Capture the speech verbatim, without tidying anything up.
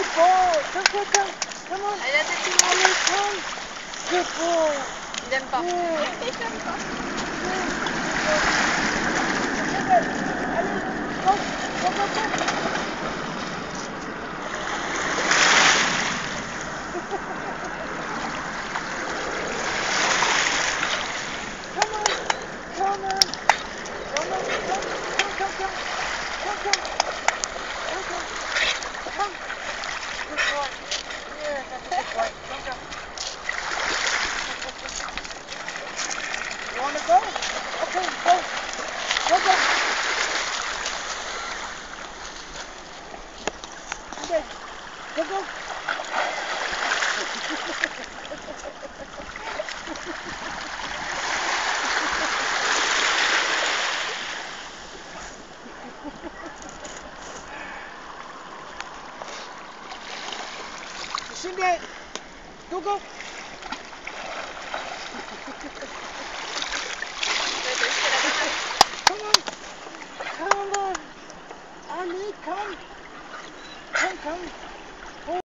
boy. Come, come, come. Come on. Allez, tout le Allez, come. Good boy. Il aime pas. Yeah. Il aime pas. Allez, go. Go, go, go. Come on. Come on. Come on. Come, come, come, come. Come, come. Come, come. Come. Good boy. Yeah, that's a good boy. Come, come. You want to go? Okay, go. Go, go. Okay. Go, go. Shish-Inday. Go, go. Come on. Come on. Ali, come. Come, come.